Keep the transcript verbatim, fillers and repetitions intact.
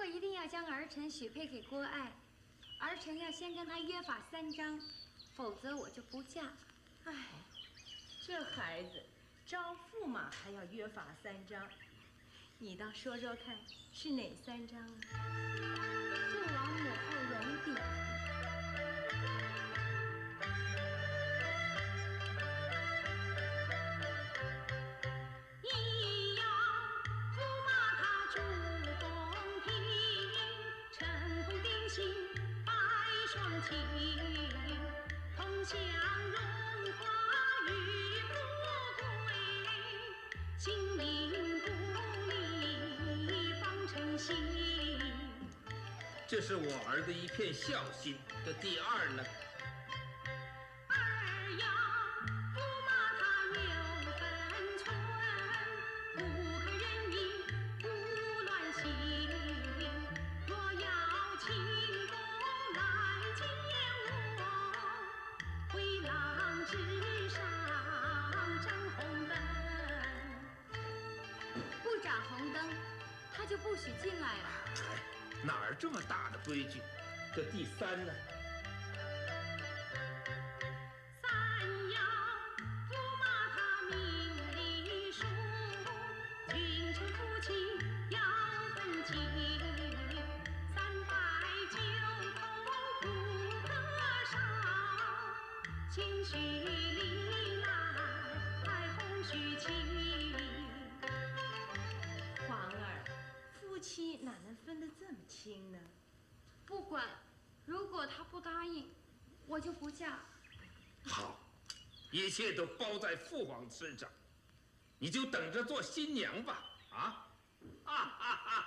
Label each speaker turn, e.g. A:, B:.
A: 一定要将儿臣许配给郭爱，儿臣要先跟他约法三章，否则我就不嫁。
B: 哎，这孩子招驸马还要约法三章，你倒说说看，是哪三章啊？
A: 父王母后荣帝。
C: 这是我儿的一片孝心。这第二呢？
D: 儿要驸马他有分寸，不可任意胡乱行。若要请公来见我，回廊之上展红灯。
A: 不展红灯，他就不许进来了。
C: 哪儿这么大的规矩？这第三呢？
D: 三要驸马他命里书，君臣夫妻要分清。三拜九叩不可少，情绪里来红须亲。
B: 皇儿，夫妻哪能分得这么清呢？
A: 不管，如果他不答应，我就不嫁。
C: 好，一切都包在父皇身上，你就等着做新娘吧！啊，哈哈哈